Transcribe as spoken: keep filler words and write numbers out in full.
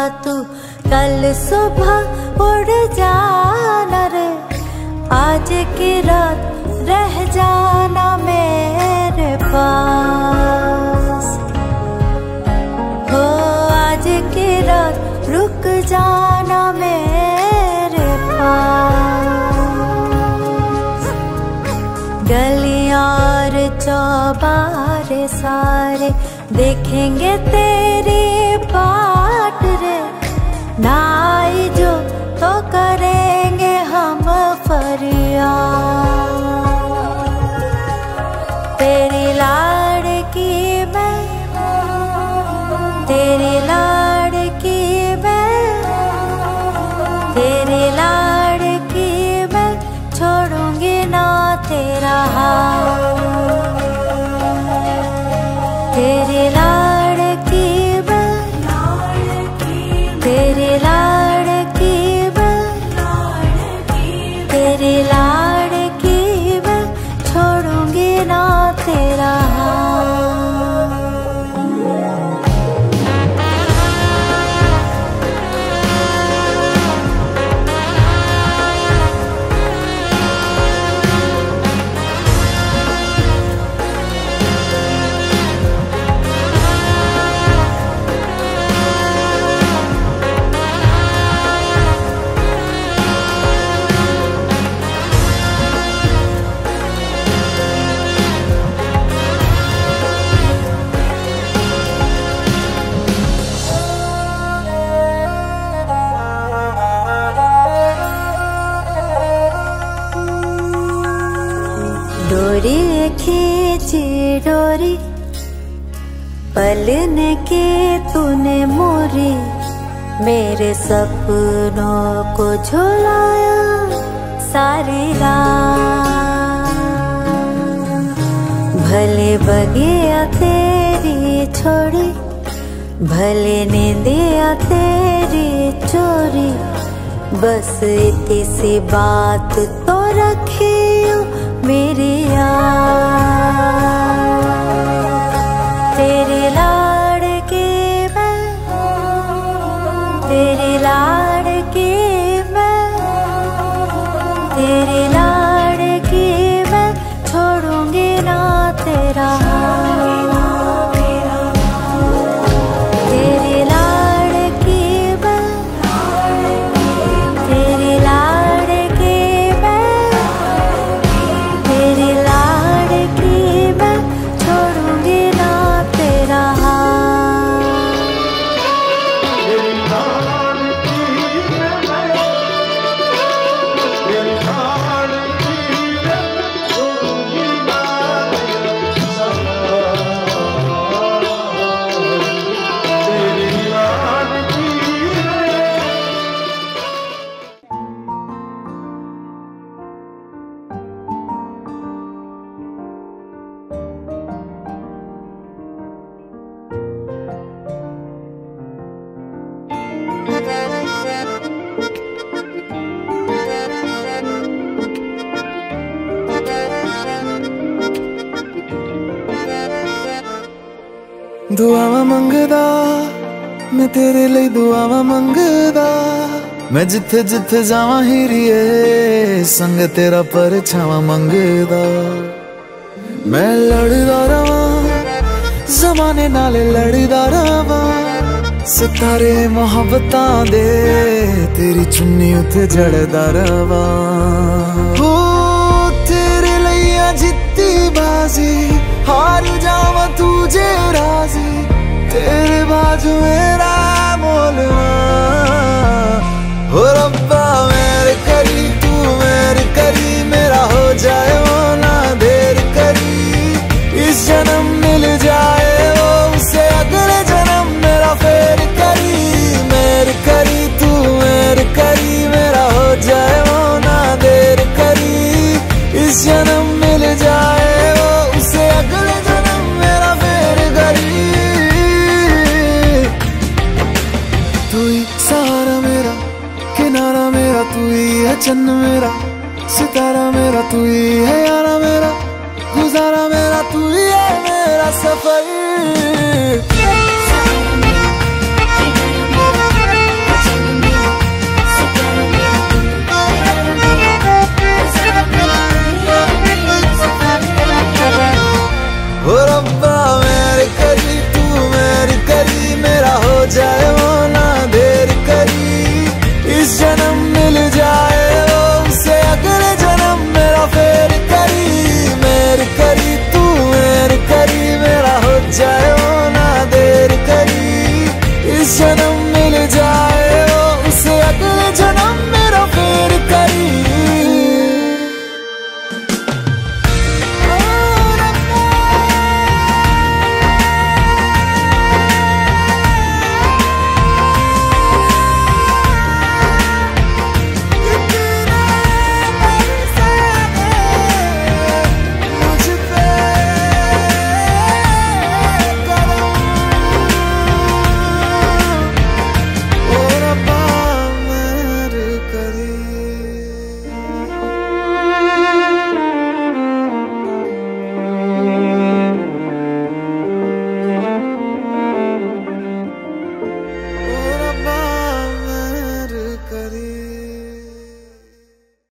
तू कल सुबह उड़ जाना रे, आज की रात रह जाना मेरे पास। हो आज की रात रुक जाना मेरे पास। गलियां और चौबारे सारे देखेंगे तेरी बाट रे, ना आई जो तो करेंगे हम फरियाद। तेरी लाड़की मैं, तेरी लाड़की मैं, तेरी लाड़की मैं, छोड़ूंगी ना तेरा हाथ। तेरी लाड़की मैं, तेरी लाड़की मैं, तेरी लाड़की मैं, छोड़ूंगी ना तेरा हाथ। डोरी खींची डोरी पलने की तूने मोरी, मेरे सपनों को झुलाया सारी रात। भले बगिया तेरी छोड़ी, भले नींदिया तेरी चोरी, बस इतनी सी बात तो रखियो मेरी याद। तेरी लाड़की मैं, तेरी लाड़की मैं, तेरी लाड़की मैं, छोड़ूंगी ना तेरा हाथ। तेरी लाड़की मैं, तेरी लाड़की मैं, तेरी लाड़की मैं, छोड़ूंगी ना तेरा हाथ। दुआवा मंगदा मैं तेरे लिए, दुआवा मंगदा मैं, जिथे जिथे जावा हीरिए संग तेरा परछावा मंगदा। मैं लड़दा रवा जमाने नाले, लड़दा रवा सितारे मोहब्बतां दे, तेरी चुन्नी उते जड़दा रवा। हो तेरे लिए जित्ती बाजी, हार जावा तुझे राजी, तेरे बाजू मेरा मोलना। हो रब्बा मेरे करी, तू मेरे करी, मेरा हो जाए वो ना देर करी। इस जन्म मिल जाए वो उसे अगले जन्म मेरा फेर करी। मेरे करी तू मेरे करी, मेरा हो जाए वो ना देर करी। इस जन्म मिल जाए वो उसे अगले जन्म मेरा फेर करी। तू ही सहारा मेरा, किनारा मेरा, तू ही है चन्न मेरा, सितारा मेरा, तू ही है यारा मेरा, गुजारा मेरा, तू ही है मेरा सफर।